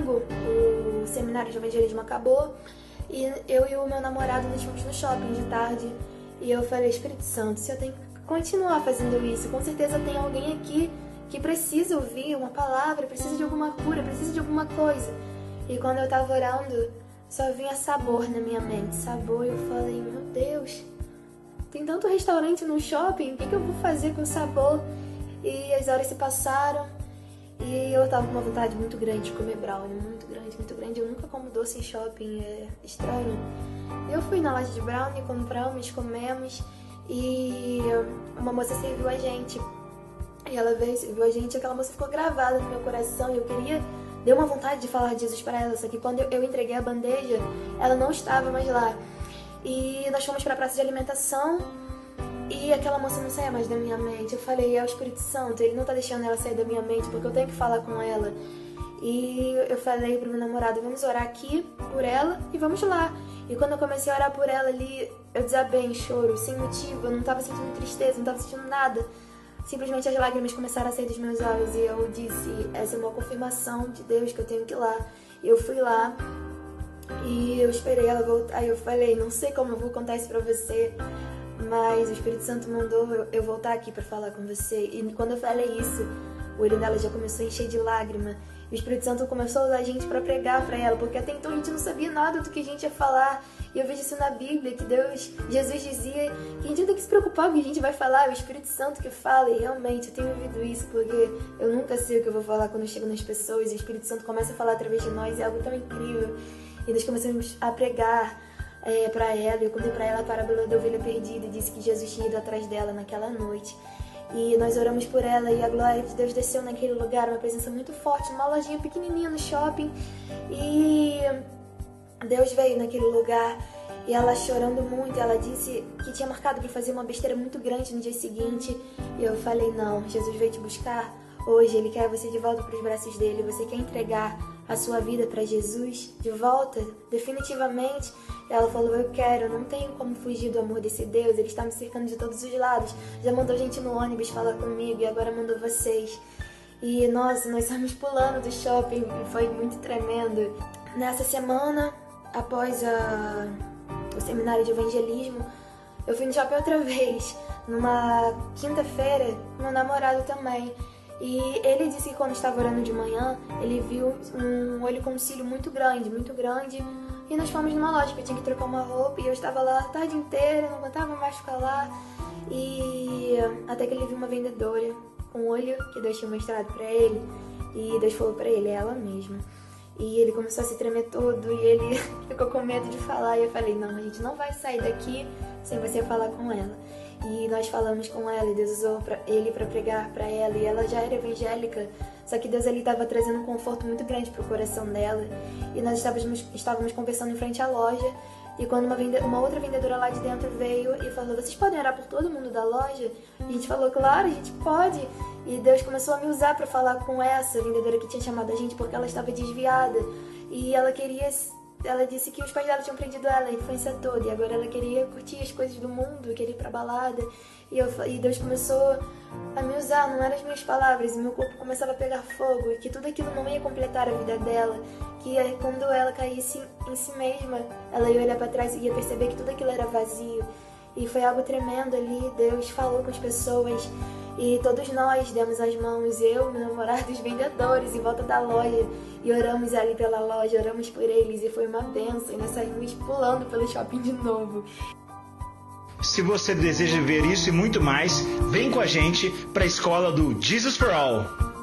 domingo o seminário de evangelismo acabou e eu e o meu namorado nós fomos no shopping de tarde e eu falei, Espírito Santo, se eu tenho que continuar fazendo isso, com certeza tem alguém aqui que precisa ouvir uma palavra, precisa de alguma cura, precisa de alguma coisa. E quando eu tava orando, só vinha sabor na minha mente, sabor, e eu falei, meu Deus, tem tanto restaurante no shopping, o que eu vou fazer com o sabor? E as horas se passaram e eu tava com uma vontade muito grande de comer brownie, muito grande. Eu nunca como doce em shopping, é estranho. Eu fui na loja de brownie, compramos, comemos e uma moça serviu a gente. E ela veio, serviu a gente, aquela moça ficou gravada no meu coração e eu queria... Deu uma vontade de falar de Jesus para ela, só que quando eu entreguei a bandeja, ela não estava mais lá. E nós fomos para a praça de alimentação e aquela moça não saía mais da minha mente. Eu falei, é o Espírito Santo, ele não tá deixando ela sair da minha mente porque eu tenho que falar com ela. E eu falei pro meu namorado, vamos orar aqui por ela e vamos lá. E quando eu comecei a orar por ela ali, eu desabei em choro, sem motivo, eu não tava sentindo tristeza, não tava sentindo nada. Simplesmente as lágrimas começaram a sair dos meus olhos e eu disse, essa é uma confirmação de Deus que eu tenho que ir lá. Eu fui lá e eu esperei ela voltar. Aí eu falei, não sei como eu vou contar isso pra você, mas o Espírito Santo mandou eu voltar aqui pra falar com você. E quando eu falei isso, o olho dela já começou a encher de lágrima. E o Espírito Santo começou a usar a gente pra pregar pra ela, porque até então a gente não sabia nada do que a gente ia falar. E eu vejo isso na Bíblia, que Jesus dizia que a gente não tem que se preocupar com o que a gente vai falar, é o Espírito Santo que fala. E realmente eu tenho ouvido isso, porque eu nunca sei o que eu vou falar quando eu chego nas pessoas. E o Espírito Santo começa a falar através de nós, é algo tão incrível. E nós começamos a pregar pra ela. Eu contei pra ela a parábola da ovelha perdida e disse que Jesus tinha ido atrás dela naquela noite. E nós oramos por ela e a glória de Deus desceu naquele lugar, uma presença muito forte, numa lojinha pequenininha no shopping. E Deus veio naquele lugar e ela chorando muito, ela disse que tinha marcado para fazer uma besteira muito grande no dia seguinte. E eu falei, não, Jesus veio te buscar hoje, Ele quer você de volta para os braços dele, você quer entregar a sua vida para Jesus de volta, definitivamente. Ela falou, eu quero, não tenho como fugir do amor desse Deus, Ele está me cercando de todos os lados. Já mandou gente no ônibus falar comigo e agora mandou vocês. E nossa, nós saímos pulando do shopping, foi muito tremendo. Nessa semana, após o seminário de evangelismo, eu fui no shopping outra vez, numa quinta-feira, meu namorado também. E ele disse que quando estava orando de manhã, ele viu um olho com um cílio muito grande, e nós fomos numa loja que eu tinha que trocar uma roupa, e eu estava lá a tarde inteira, não aguentava mais ficar lá, e até que ele viu uma vendedora com um olho que Deus tinha mostrado pra ele, e Deus falou pra ele, é ela mesma. E ele começou a se tremer todo, e ele ficou com medo de falar, e eu falei, não, a gente não vai sair daqui sem você falar com ela. E nós falamos com ela, e Deus usou ele para pregar para ela, e ela já era evangélica, só que Deus ali estava trazendo um conforto muito grande para o coração dela. E nós estávamos conversando em frente à loja, e quando uma outra vendedora lá de dentro veio e falou, vocês podem orar por todo mundo da loja? E a gente falou, claro, a gente pode. E Deus começou a me usar para falar com essa vendedora que tinha chamado a gente porque ela estava desviada, e ela disse que os pais dela tinham prendido ela a infância toda, e agora ela queria curtir as coisas do mundo, queria ir pra balada. E Deus começou a me usar, não eram as minhas palavras, e meu corpo começava a pegar fogo, e que tudo aquilo não ia completar a vida dela, que quando ela caísse em si mesma, ela ia olhar pra trás e ia perceber que tudo aquilo era vazio. E foi algo tremendo ali, Deus falou com as pessoas, e todos nós demos as mãos, eu, meu namorado, os vendedores, em volta da loja, e oramos ali pela loja, oramos por eles, e foi uma bênção, e nós saímos pulando pelo shopping de novo. Se você deseja ver isso e muito mais, vem com a gente para a escola do Jesus for All.